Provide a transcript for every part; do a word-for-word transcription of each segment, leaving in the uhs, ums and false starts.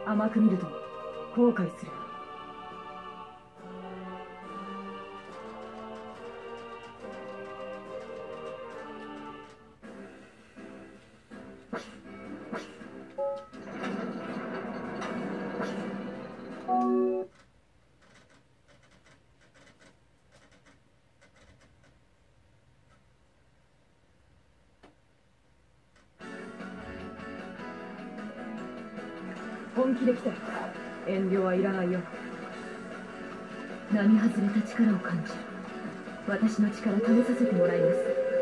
甘く見ると後悔する。本気で来たよ。遠慮はいらないよ。並外れた力を感じる。私の力試させてもらいます。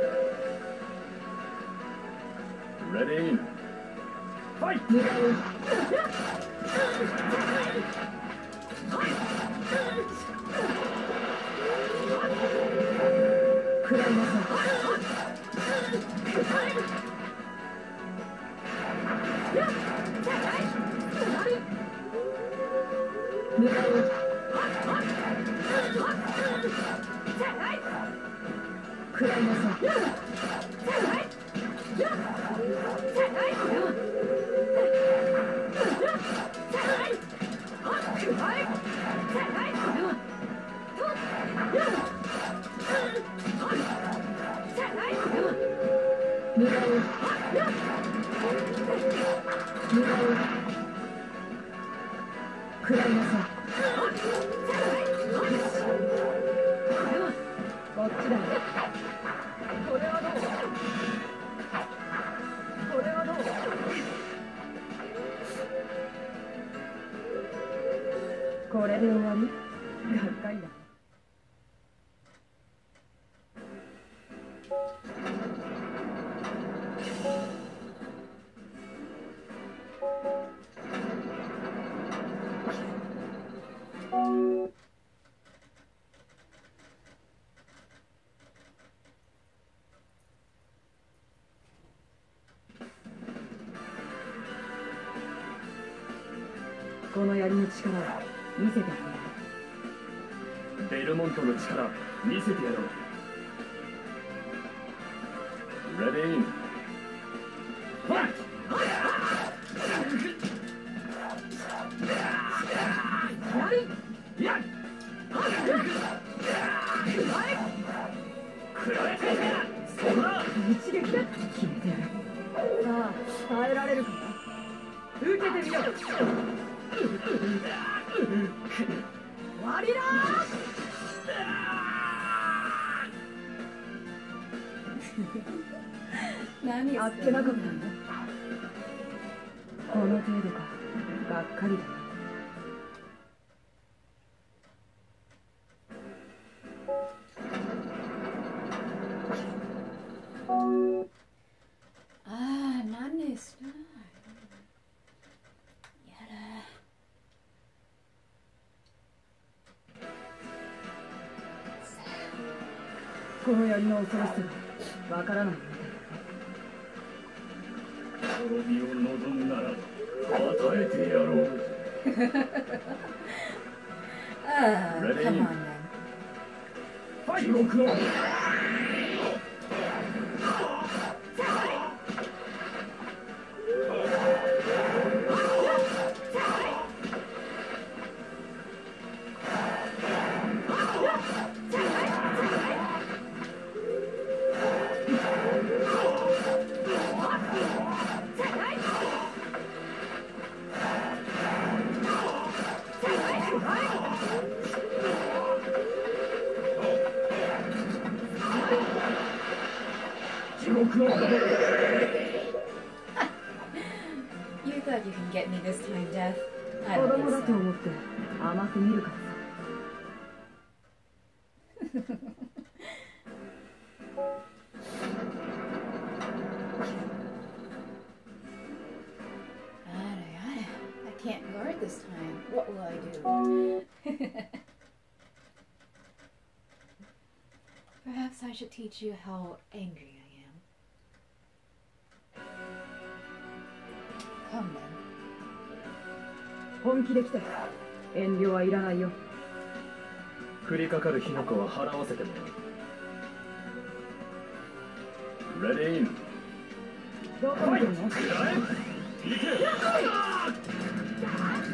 レディーファイト。 食らいなさい。無駄を食らいなさい。無駄を無駄を食らいなさい。こっちだよ。これはどう？これはどう？これで終わり？がっかりだ。この槍の力を見せてあげる。 ベルモントの力見せてやろう。レディーファイト。 一撃で決めてやる。さあ耐えられるかな。受けてみよう。終わりだー。何あっけなかったんだ。この程度か。がっかりだな。 Ah, madness. Yada. この槍の恐ろしさがわからないみたいだ。 滅びを望むなら与えてやろう。 Ah, Ready? come on then. 地獄を地獄を You thought you can get me this time, Death? I 子 don't 供だ think と so. 思って甘く見るからさ。 Yada, yada. I can't guard this time. What will I do? Perhaps I should teach you how angry I am. Come then. 本気で来たよ。遠慮はいらないよ。 降りかかる火の粉は払わせてもらう。レディーどこ見てるの？ 食らえ。行け。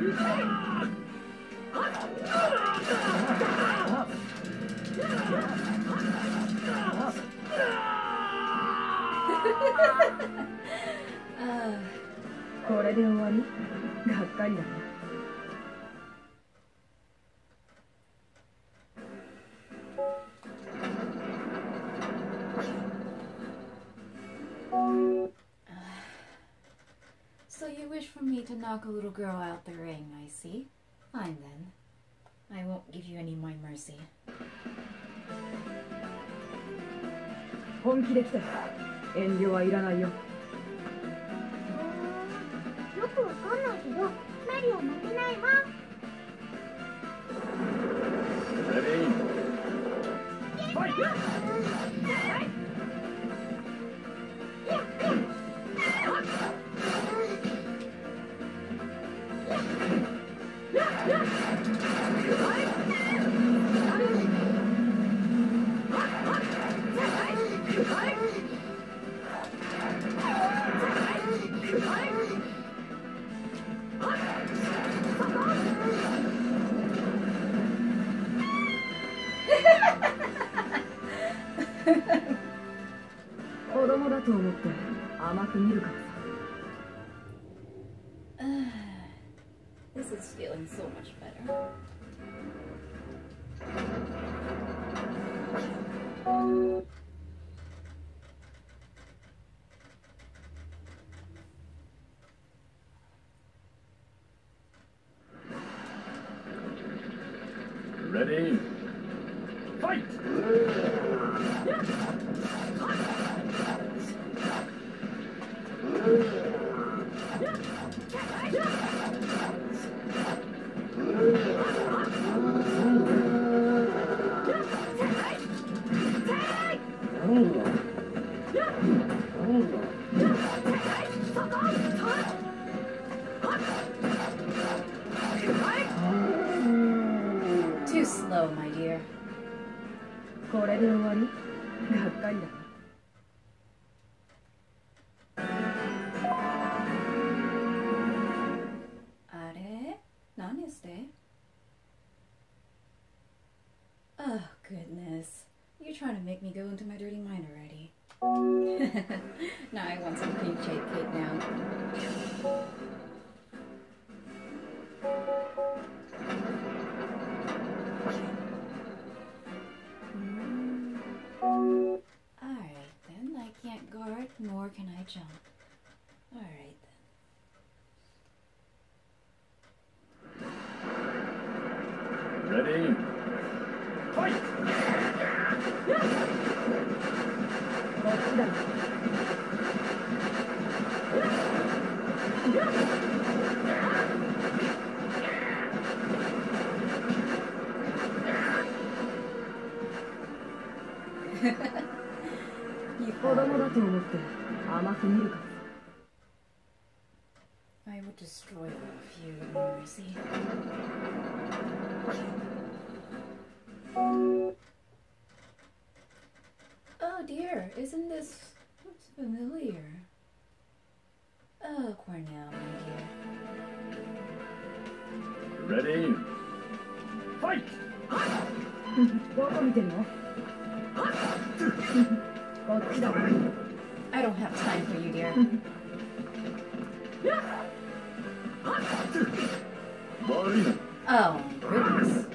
これで終わり？がっかりだね。 So you wish for me to knock a little girl out the ring, I see. Fine then. I won't give you any my mercy. 本気で来たよ。遠慮はいらないよ。 よくわかんないけど、マリオ負けないわ。 Ready? Fight! This is feeling so much better. Ready? Fight! Too slow, my dear. これで終わり？がっかりだな。 あれ？何ですって？ Oh, goodness. You're trying to make me go into my dirty mind already. Now I want some cream cheesecake now. Mm. Alright then, I can't guard, nor can I jump. Alright then. Ready? Fight! こっちだ。子供だと思って甘く見るか。 I would destroy you if you would mercy. Oh dear, isn't this looks familiar? Oh, Cornell, my dear. Ready? Fight! どこ見てんの？こっちだ。 I don't have time for you, dear. Oh, goodness.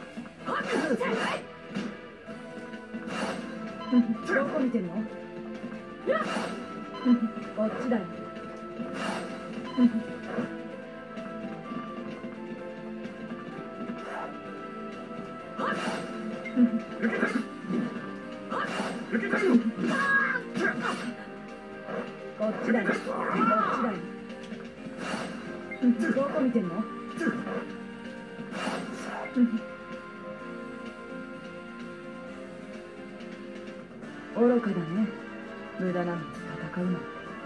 どこ見てんの？こっちだよ。こっちだよ。こっちだよ。どこ見てんの？愚かだね。無駄なのに戦うなんて。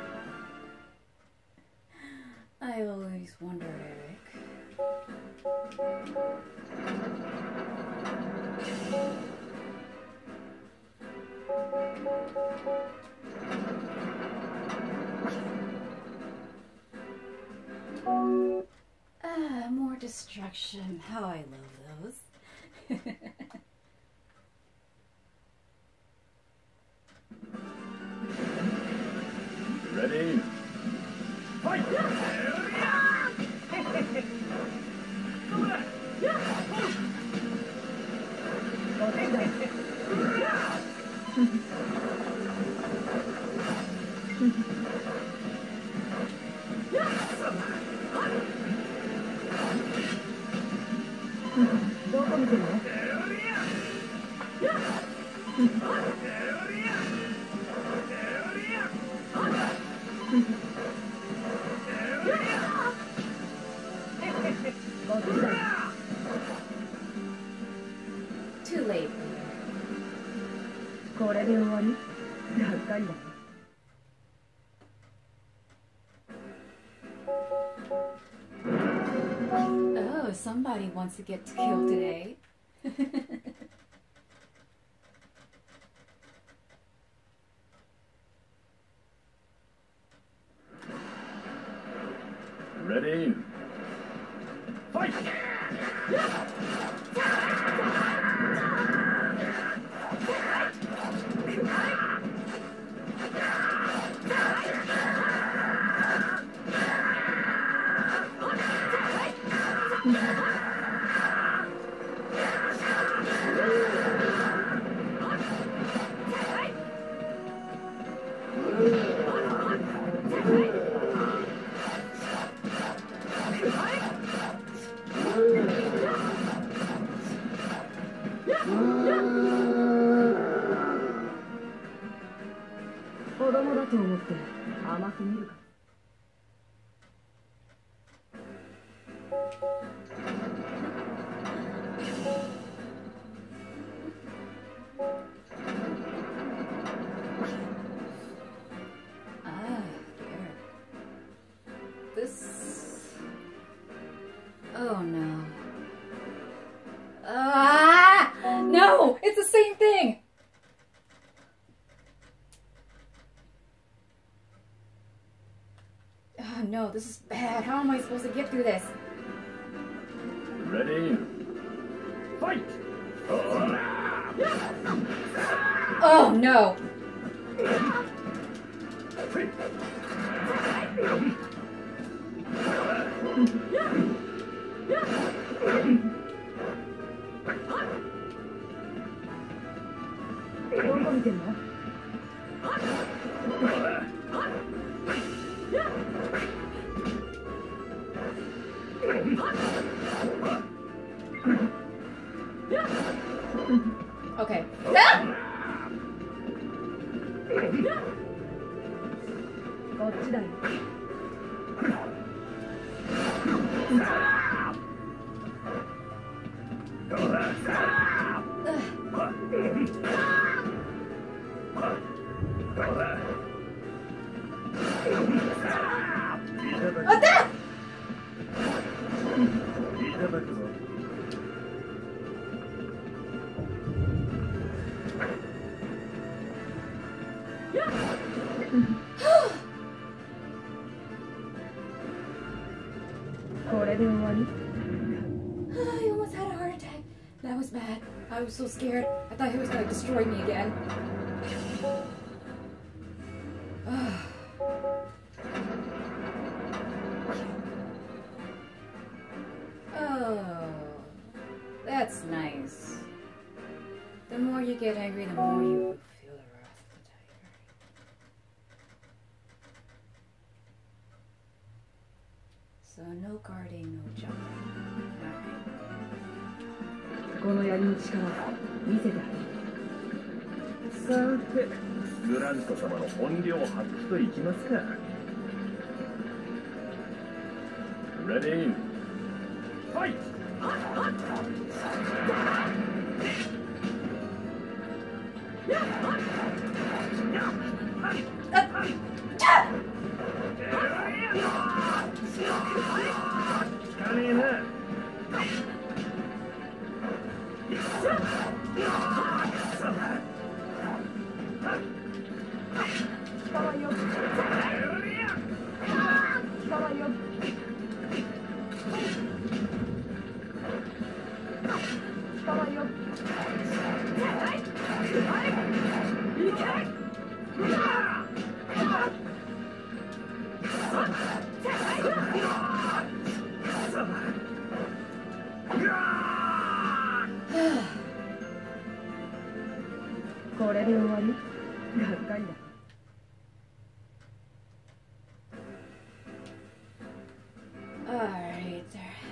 I always wondered, Eric. Ah, destruction. How I love those. Ready? Fight! Too late. これで終わり？がっかりだ。 Oh, somebody wants to get killed today. Ready? Fight! Ah, dear. This... Oh no. Ah! No! It's the same thing! Oh no, this is bad. How am I supposed to get through this? Ready? Fight! Oh no! Okay. Ah! こっちだよ。 あった！ いただくぞ。 これで終わり？ I almost had a heart attack. That was bad. I was so scared. I thought he was gonna destroy me again. Oh, that's nice. The more you get angry, the more you feel the wrath of the tiger. So no guarding, no jumping. Alright. この槍の力見せてあげる。さて、 グラント様の本領発揮といきますか。Ready? Fight! れで終わり？がっかりだ。 Alright.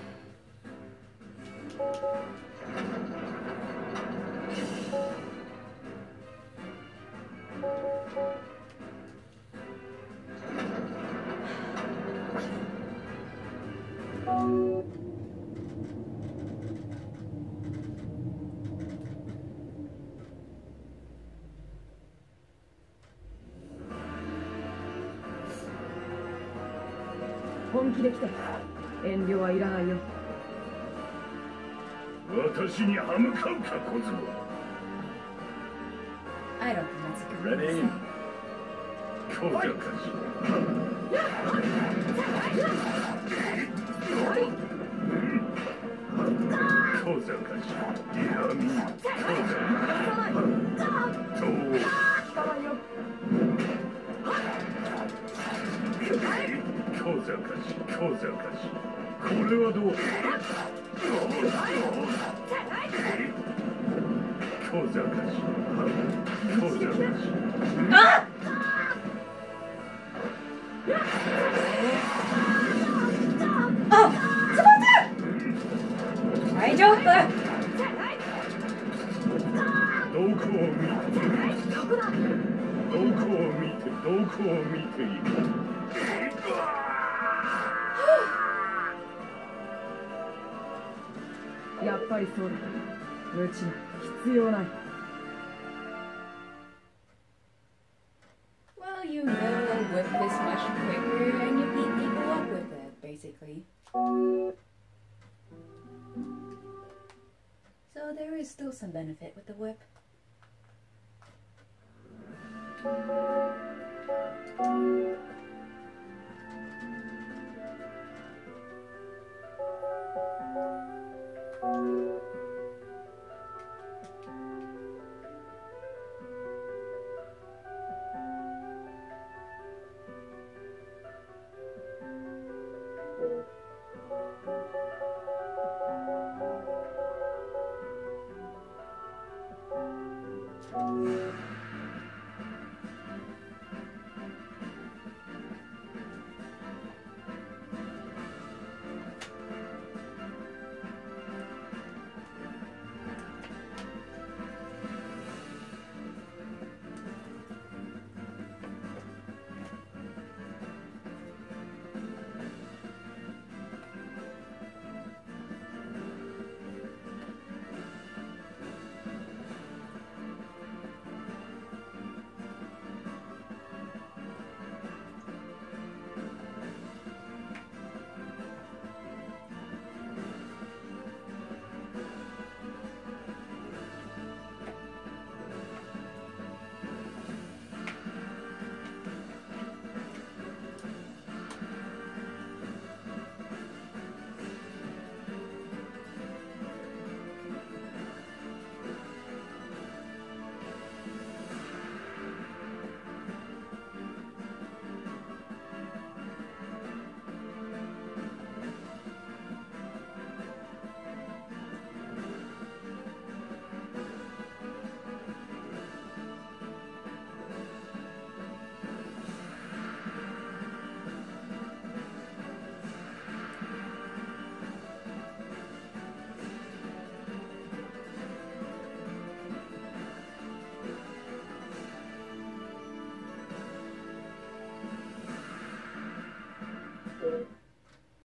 Oh. 本気で来て。遠慮はいらないよ。 私に歯向かうか、小僧。 I don't think that's a good thing to Ready? say. 強者かし。強者かし。闇。強者。どう。 聞かないよ。 強者かし、強者かし。これはどうだ。強者かし。強者かし。 ああ、ちょっと待って。大丈夫。 どこを見て。どこを見て、どこを見ている。 やっぱりそうだ。無知な必要ない。 Well, you know a whip is much quicker and you beat people up with it, basically. So there is still some benefit with the whip.